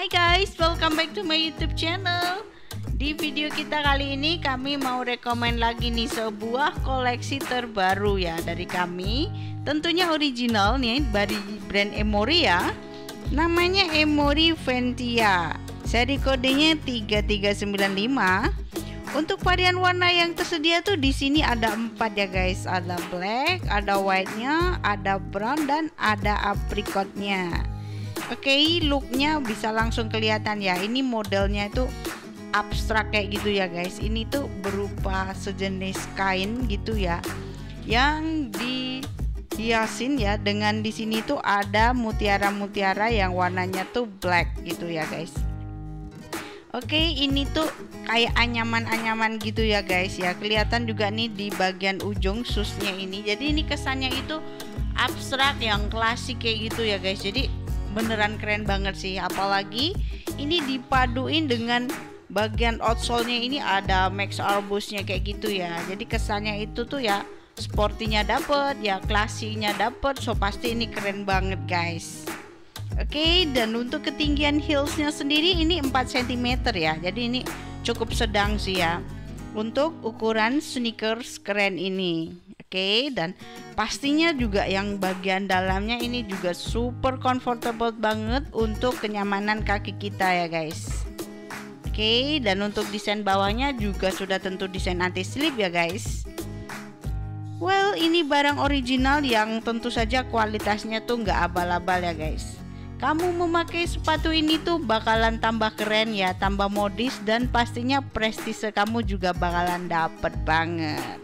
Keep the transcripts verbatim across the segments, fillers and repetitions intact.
Hai guys, welcome back to my YouTube channel. Di video kita kali ini kami mau rekomen lagi nih sebuah koleksi terbaru ya dari kami. Tentunya original nih dari brand Emory ya. Namanya Emory Ventia. Seri kodenya tiga tiga sembilan lima. Untuk varian warna yang tersedia tuh di sini ada empat ya guys. Ada black, ada white-nya, ada brown dan ada apricot-nya. Oke, okay, looknya bisa langsung kelihatan ya. Ini modelnya itu abstrak kayak gitu ya guys. Ini tuh berupa sejenis kain gitu ya, yang dihiasin ya dengan di sini tuh ada mutiara-mutiara yang warnanya tuh black gitu ya guys. Oke, okay, ini tuh kayak anyaman-anyaman gitu ya guys ya. Kelihatan juga nih di bagian ujung susnya ini. Jadi ini kesannya itu abstrak yang klasik kayak gitu ya guys. Jadi beneran keren banget sih, apalagi ini dipaduin dengan bagian outsole-nya ini ada max arbusnya kayak gitu ya. Jadi kesannya itu tuh ya sportinya dapet ya, klasinya dapet, so pasti ini keren banget guys. Oke, okay, dan untuk ketinggian heelsnya sendiri ini empat sentimeter ya. Jadi ini cukup sedang sih ya untuk ukuran sneakers keren ini. Oke, okay, dan pastinya juga yang bagian dalamnya ini juga super comfortable banget untuk kenyamanan kaki kita ya guys. Oke, okay, dan untuk desain bawahnya juga sudah tentu desain anti slip ya guys. Well, ini barang original yang tentu saja kualitasnya tuh nggak abal-abal ya guys. Kamu memakai sepatu ini tuh bakalan tambah keren ya, tambah modis, dan pastinya prestise kamu juga bakalan dapet banget.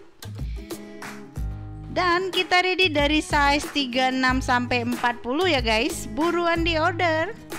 Dan kita ready dari size tiga puluh enam sampai empat puluh ya guys. Buruan di order.